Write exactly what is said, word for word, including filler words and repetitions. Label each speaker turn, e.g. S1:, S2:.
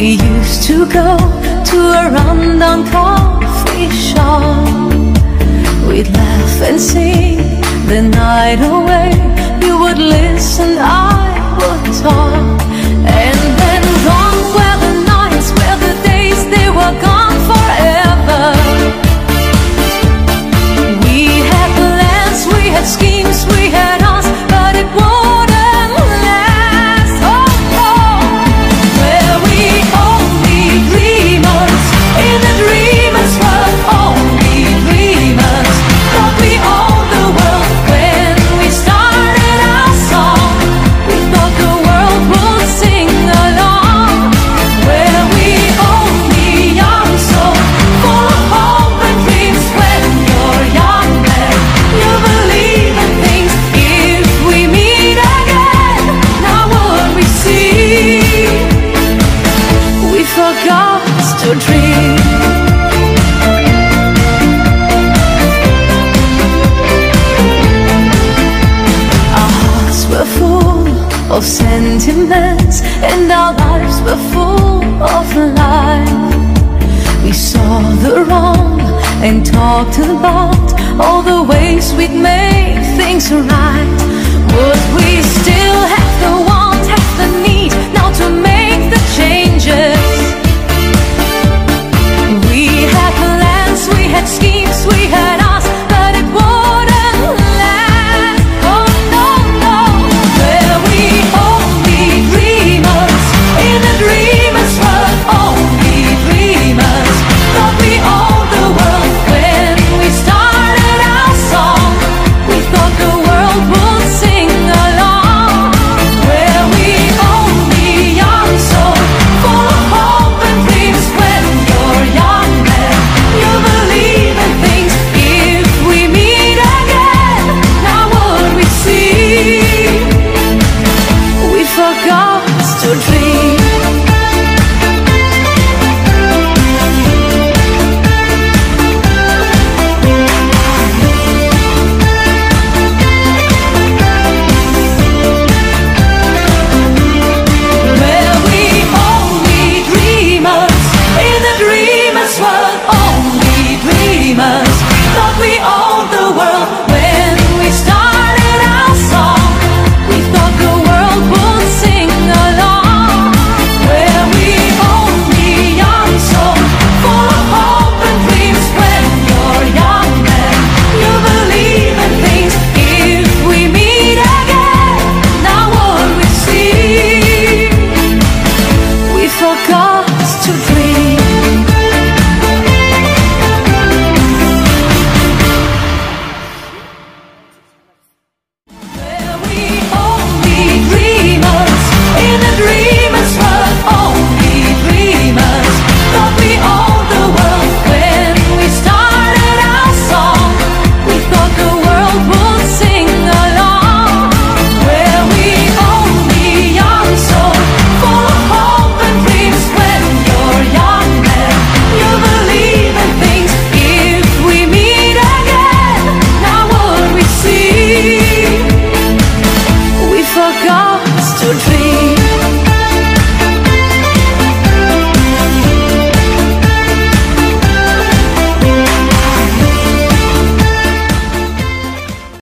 S1: We used to go to a rundown coffee shop. We'd laugh and sing the night away. You would listen, I would talk. And then gone were the nights, were the days, they were gone forever. We had plans, we had schemes, we had us, but it wouldn't last. Oh, oh. Were we only dreamers in a dreamer's world? Only dreamers. Thought we owned the world when we started our song. We thought the world would sing along. Were we only young, so full of hope and dreams? When you're young, then you believe in things. If we meet again, now what we see, we forgot to dream. Our hearts were full of sentiments, and our lives were full of life. We saw the wrong and talked about all the ways we'd make things right. Would we still have the want, have the need now to make the changes? We had plans, we had schemes, we had us, but it wouldn't last. Oh no, no. Were we only dreamers in a dreamer's world? Only dreamers. Thought we owned the world when we started our song. We thought the world would sing along. Were we only young, so full of hope and dreams? When you're young, then you believe in things. If we meet again, now what we see, we forgot to dream. Were we only dreamers in a dreamer's world? Only dreamers. Thought we owned the world when we started our song. We thought the world would sing along. Were we only young, so full of hope and dreams? When you're young, then you believe in things. If we meet again, now what we see, we forgot to dream. Were we only dreamers in a dreamer's world? Only dreamers. Thought we owned the world when we started our song. We thought the world would sing along. Were we only young, so full of hope and dreams? When you're young, then you believe in things. If we meet again, now what we see, we forgot to dream.